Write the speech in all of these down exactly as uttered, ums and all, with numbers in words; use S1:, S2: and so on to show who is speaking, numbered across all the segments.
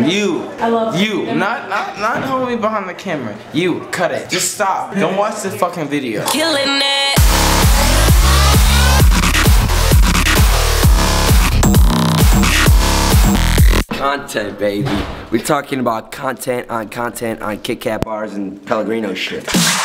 S1: You.
S2: I love
S1: you. Not not not hold me behind the camera. You. Cut it. Just stop. Don't watch the fucking video.
S3: Killing it.
S4: Content, baby. We're talking about content on content on Kit Kat bars and Pellegrino shit.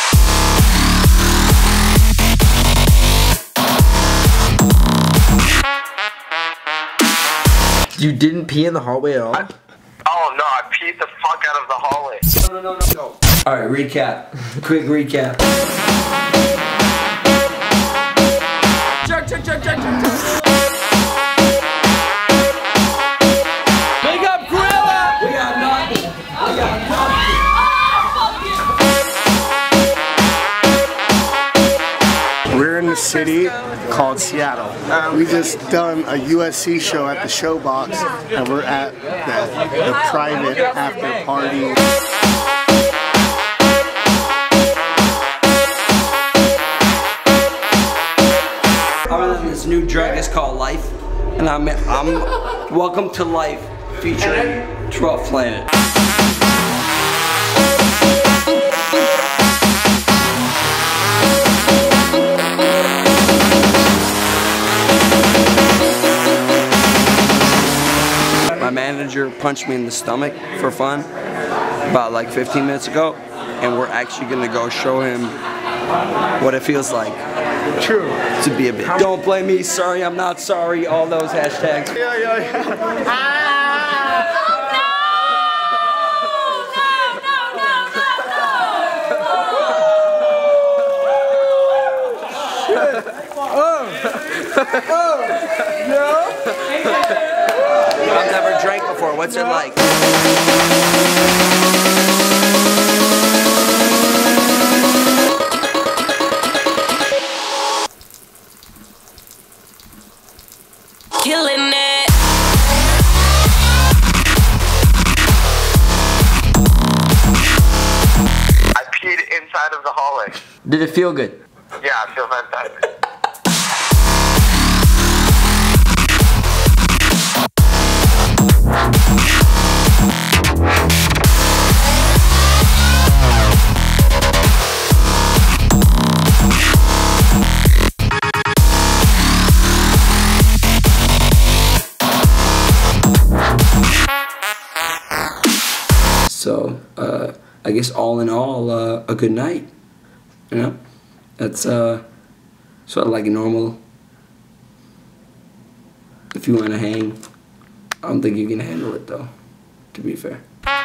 S5: You didn't pee in the hallway at all?
S6: I, oh no, I peed the fuck out of the hallway.
S4: No, no, no, no, no. Alright, recap. Quick recap.
S5: Check, check, check, check, check, check.
S4: Big up, Gorilla! We got nothing. We got nothing.
S7: We're in the city called Seattle. We just done a U S C show at the Showbox, and we're at the, the private after party.
S4: I'm in this new drag, it's called Life, and I'm I'm Welcome to Life featuring twelfth Planet. My manager punched me in the stomach for fun about like fifteen minutes ago, and we're actually gonna go show him what it feels like.
S7: True.
S4: To be a bit. Don't blame me, sorry, I'm not sorry, all those hashtags.
S7: Yeah, yeah, yeah. Ah!
S4: I've never drank before, what's it like?
S3: Killing it.
S6: I peed inside of the hallway.
S5: Did it feel good?
S6: Yeah, I feel fantastic.
S4: So, uh, I guess all in all, uh, a good night. You know? That's uh, sort of like a normal. If you want to hang, I don't think you can handle it though, to be fair.